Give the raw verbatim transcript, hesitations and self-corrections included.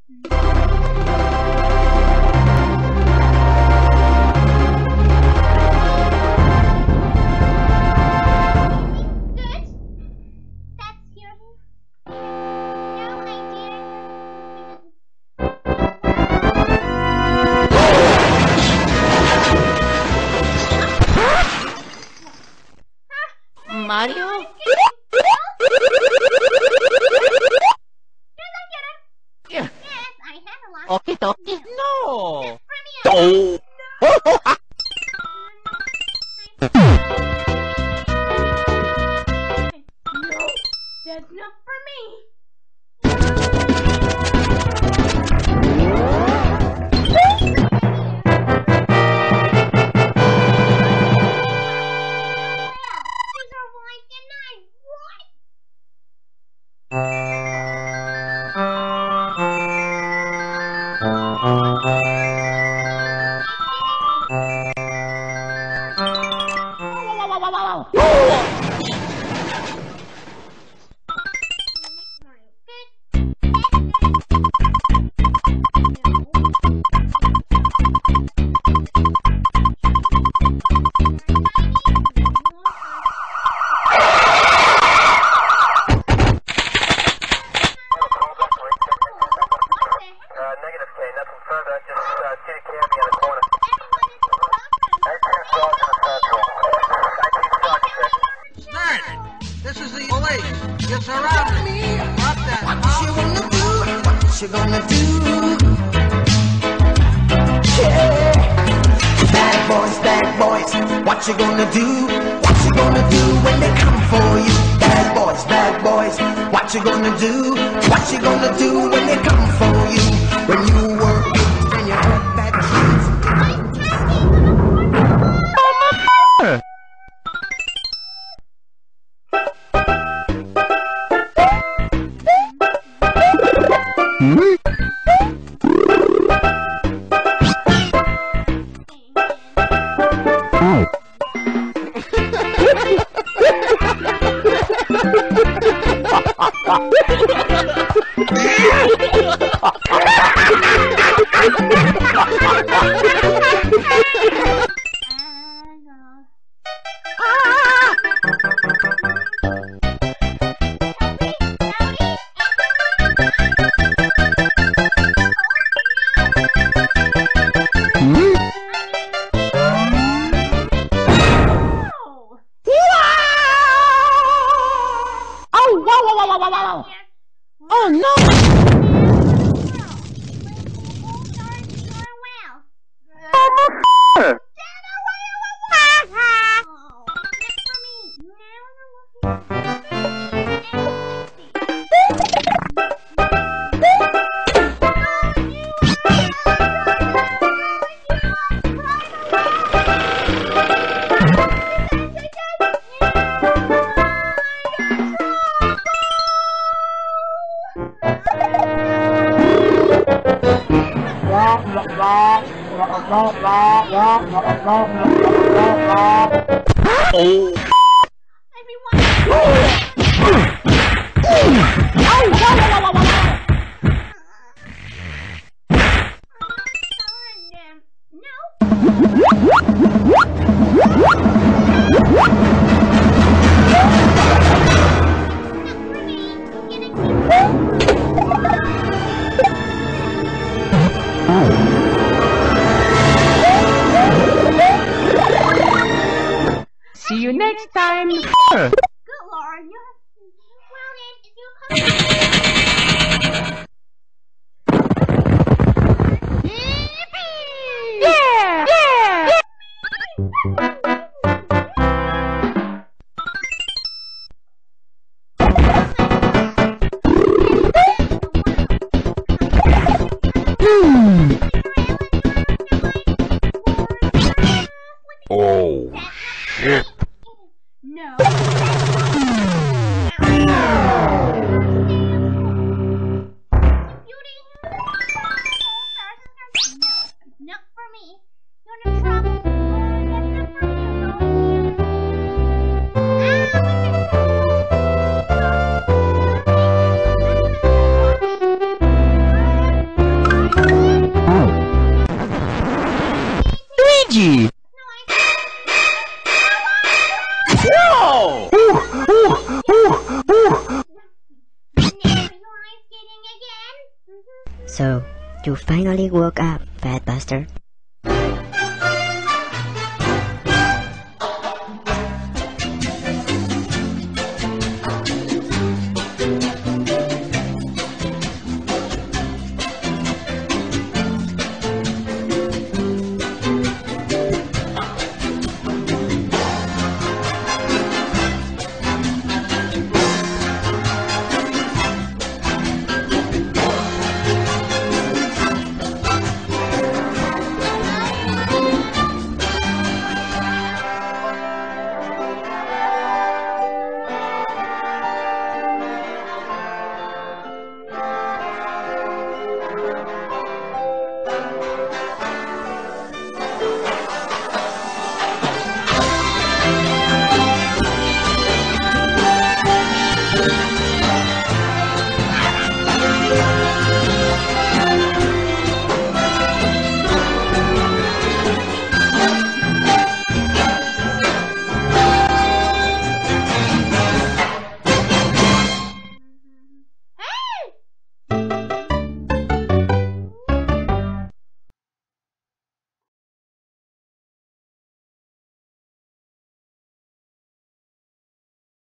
Mario? Yes, I have a lot. Okay, okay. No! Oh! No, that's not for me. This is the police. You surrounded me. What the What hell? you gonna do? What you gonna do? Yeah. Bad boys, bad boys. What you gonna do? What you gonna do when they come for you? Bad boys, bad boys. What you gonna do? What you gonna do when they come for you? When you were eight and you had bad dreams. Oh no! See you next time! Good Lord, you have... Well then, if you come... Yeah! Yeah! Oh, shit. No. No, not for me. You're in trouble. That's not for you, You finally woke up, fat bastard.